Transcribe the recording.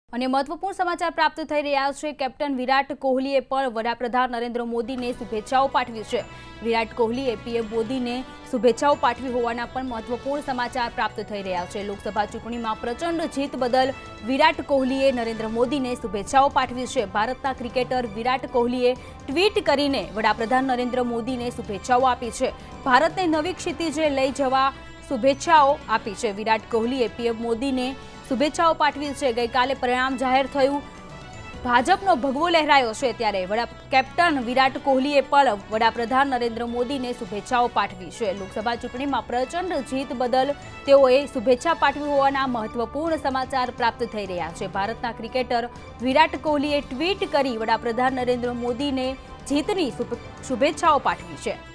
અને મહત્વપૂર્ણ સમાચાર પ્રાપ્ત થઈ રહ્યા છે। કેપ્ટન વિરાટ કોહલીએ પણ વડાપ્રધાન નરેન્દ્ર મોદીને શુભેચ્છાઓ પાઠવી છે। વિરાટ કોહલીએ પીએમ મોદીને શુભેચ્છાઓ પાઠવી હોવાના પણ મહત્વપૂર્ણ સમાચાર પ્રાપ્ત થઈ રહ્યા છે। લોકસભા ચૂંટણીમાં પ્રચંડ જીત બદલ વિરાટ કોહલીએ નરેન્દ્ર મોદીને શુભેચ્છાઓ પાઠવી છે। ભારતના ક્રિકેટર વિરાટ કોહલીએ ટ્વીટ કરીને વડાપ્રધાન નરેન્દ્ર મોદીને શુભેચ્છાઓ આપી છે। ભારતને નવી ક્ષિતિજે લઈ જવા શુભેચ્છાઓ આપી છે। વિરાટ કોહલીએ પીએમ મોદીને શુભેચ્છાઓ પાઠવી છે। ગઈકાલે પરિણામ જાહેર થયું, ભાજપનો ભગવો લહેરાયો છે, ત્યારે કેપ્ટન વિરાટ કોહલીએ પણ વડાપ્રધાન નરેન્દ્ર મોદીને શુભેચ્છાઓ પાઠવી છે। લોકસભા ચૂંટણીમાં પ્રચંડ જીત બદલ તેઓએ શુભેચ્છા પાઠવી હોવાના મહત્વપૂર્ણ સમાચાર પ્રાપ્ત થઈ રહ્યા છે। ભારતના ક્રિકેટર વિરાટ કોહલીએ ટ્વીટ કરી વડાપ્રધાન નરેન્દ્ર મોદીને જીતની શુભેચ્છાઓ પાઠવી છે।